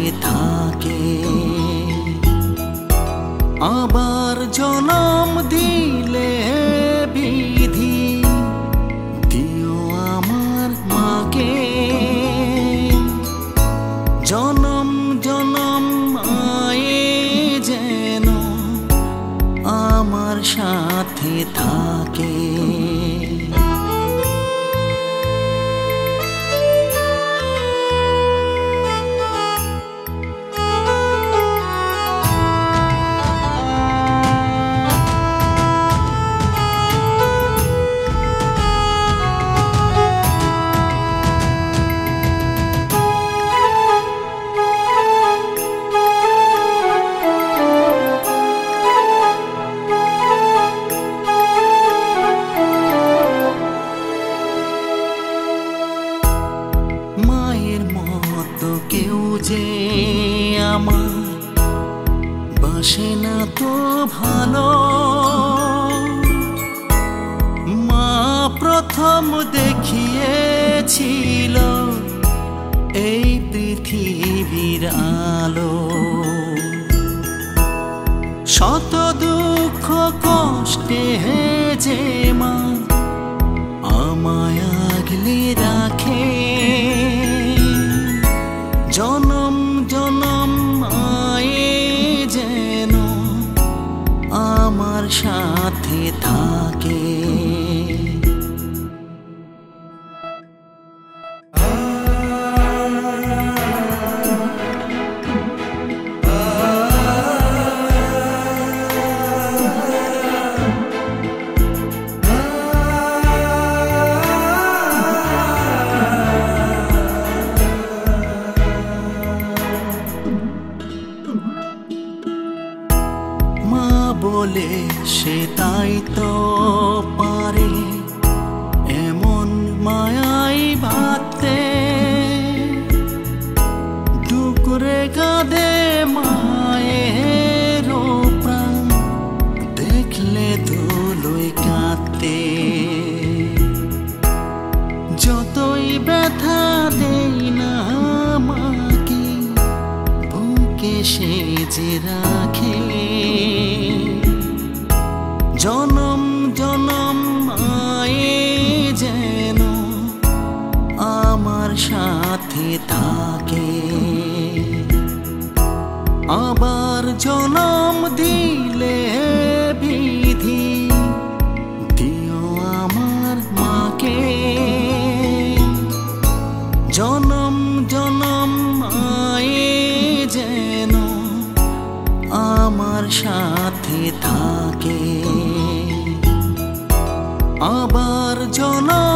থাকে। আবার জনম দিলে বিধি দিও আমার মাকে, জনম জনম মায়ে যেন আমার সাথে থাকে। মায়ের মতো কেউ যে আমার বাসে না তো ভালো, মা প্রথম দেখিয়েছিল এই পৃথিবীর আলো। শত দুঃখ কষ্টে যে মা আমায় আগলে রাখে, জনম জনম মায়ে যেন আমার সাথে থাকে। মা বলে সে তাই তো পারে এমন মায়াই ভাবতে, ডুকরে কাঁদে মায়ের প্রাণ দেখলে ধুলোয় কাঁদতে। যতই ব্যথা দেই না মাকে বুকে সে যে রাখে, জনম জনম মায়ে যেন আমার সাথে থাকে। আবার জনম দিলে বিধি দিও আমার মাকে, জনম জনম মায়ে যেন আমার সাথে থাকে। আবার জনম